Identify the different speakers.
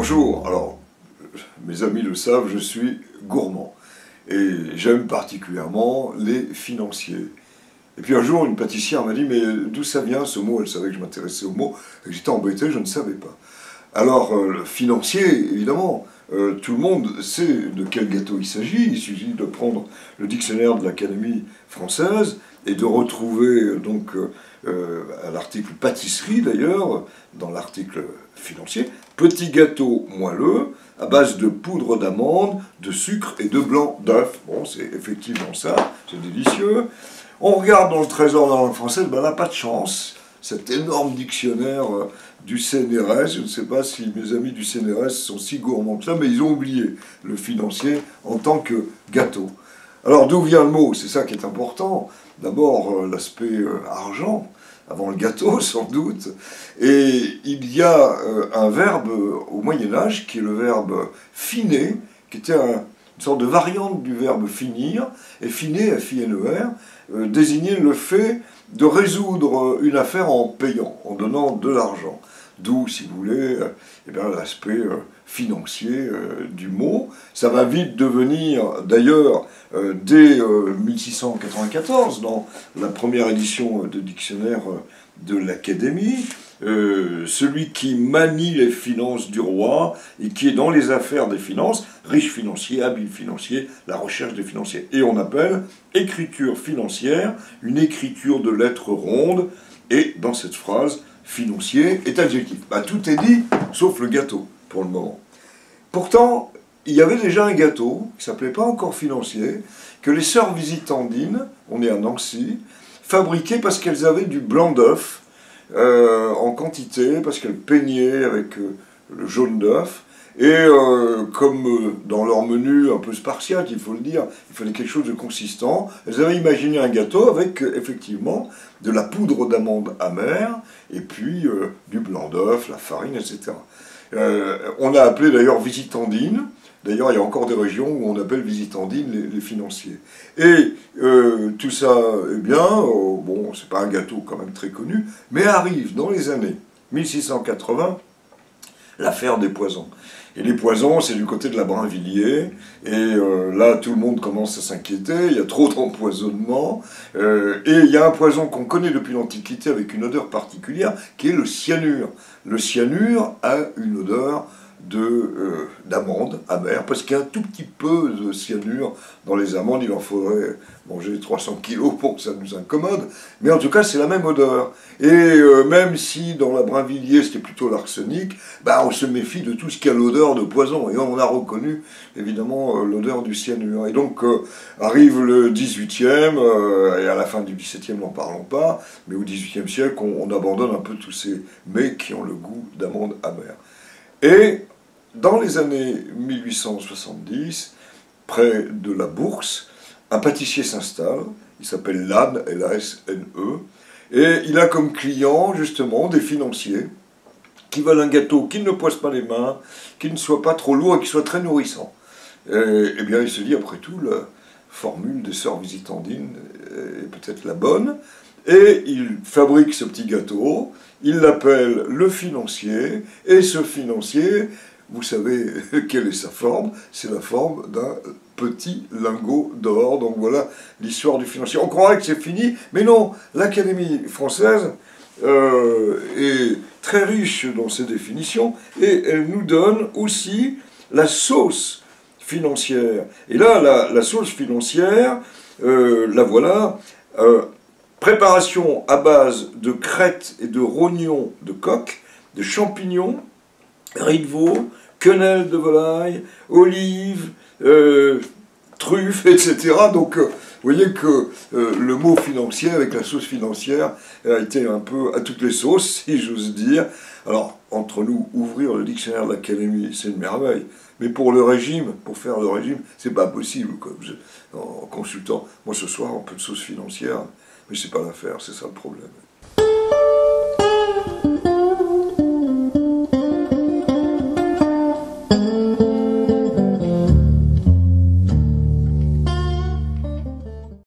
Speaker 1: Bonjour, alors mes amis le savent, je suis gourmand et j'aime particulièrement les financiers. Et puis un jour, une pâtissière m'a dit « Mais d'où ça vient ce mot ?» Elle savait que je m'intéressais au mot et que j'étais embêté, je ne savais pas. Alors, le financier, évidemment, tout le monde sait de quel gâteau il s'agit. Il suffit de prendre le dictionnaire de l'Académie française et de retrouver donc à l'article pâtisserie d'ailleurs, dans l'article financier, petit gâteau moelleux à base de poudre d'amande, de sucre et de blanc d'œuf. Bon, c'est effectivement ça, c'est délicieux. On regarde dans le trésor de la langue française, ben là, pas de chance. Cet énorme dictionnaire du CNRS, je ne sais pas si mes amis du CNRS sont si gourmands que ça, mais ils ont oublié le financier en tant que gâteau. Alors d'où vient le mot? C'est ça qui est important. D'abord l'aspect argent, avant le gâteau sans doute. Et il y a un verbe au Moyen-Âge qui est le verbe finer, qui était une sorte de variante du verbe finir, et finer, F-I-N-E-R, désignait le fait de résoudre une affaire en payant, en donnant de l'argent. D'où, si vous voulez, l'aspect financier du mot. Ça va vite devenir, d'ailleurs, dès 1694, dans la première édition de dictionnaire de l'Académie, celui qui manie les finances du roi et qui est dans les affaires des finances, riche financier, habile financier, la recherche des financiers. Et on appelle écriture financière une écriture de lettres rondes, et dans cette phrase, financier est adjectif. Bah, tout est dit, sauf le gâteau, pour le moment. Pourtant, il y avait déjà un gâteau, qui ne s'appelait pas encore financier, que les sœurs visitandines, on est à Nancy, fabriquaient parce qu'elles avaient du blanc d'œuf, en quantité, parce qu'elles peignaient avec le jaune d'œuf, et comme dans leur menu un peu spartiate, il faut le dire, il fallait quelque chose de consistant, elles avaient imaginé un gâteau avec effectivement de la poudre d'amande amère, et puis du blanc d'œuf, la farine, etc. On l'a appelé d'ailleurs visitandine. D'ailleurs, il y a encore des régions où on appelle visitandines les financiers. Et tout ça, eh bien, bon, c'est pas un gâteau quand même très connu, mais arrive dans les années 1680 l'affaire des poisons. Et les poisons, c'est du côté de la Brinvilliers, et là, tout le monde commence à s'inquiéter, il y a trop d'empoisonnement, et il y a un poison qu'on connaît depuis l'Antiquité avec une odeur particulière, qui est le cyanure. Le cyanure a une odeur d'amande amère, parce qu'il y a un tout petit peu de cyanure dans les amandes, il en faudrait manger 300 kilos pour que ça nous incommode, mais en tout cas c'est la même odeur. Et même si dans la Brinvilliers c'était plutôt l'arsenic, bah, on se méfie de tout ce qui a l'odeur de poison, et on a reconnu évidemment l'odeur du cyanure. Et donc arrive le 18e, et à la fin du 17e n'en parlons pas, mais au 18e siècle on abandonne un peu tous ces mets qui ont le goût d'amande amère. Et dans les années 1870, près de la Bourse, un pâtissier s'installe, il s'appelle Lannes, L-A-S-N-E, et il a comme client justement des financiers qui veulent un gâteau qui ne poisse pas les mains, qui ne soit pas trop lourd et qui soit très nourrissant. Et bien il se dit, après tout, la formule des sœurs visitandines est peut-être la bonne, et il fabrique ce petit gâteau, il l'appelle le financier, et ce financier, vous savez quelle est sa forme? C'est la forme d'un petit lingot d'or. Donc voilà l'histoire du financier. On croirait que c'est fini, mais non, l'Académie française est très riche dans ses définitions, et elle nous donne aussi la sauce financière. Et là, la sauce financière, la voilà. Préparation à base de crêtes et de rognons de coq, de champignons, riz de veau, quenelle de volaille, olives, truffes, etc. Donc, vous voyez que le mot financier avec la sauce financière a été un peu à toutes les sauces, si j'ose dire. Alors, entre nous, ouvrir le dictionnaire de l'Académie, c'est une merveille. Mais pour le régime, pour faire le régime, c'est pas possible, quoi. En consultant, moi ce soir, un peu de sauce financière, mais c'est pas l'affaire, c'est ça le problème.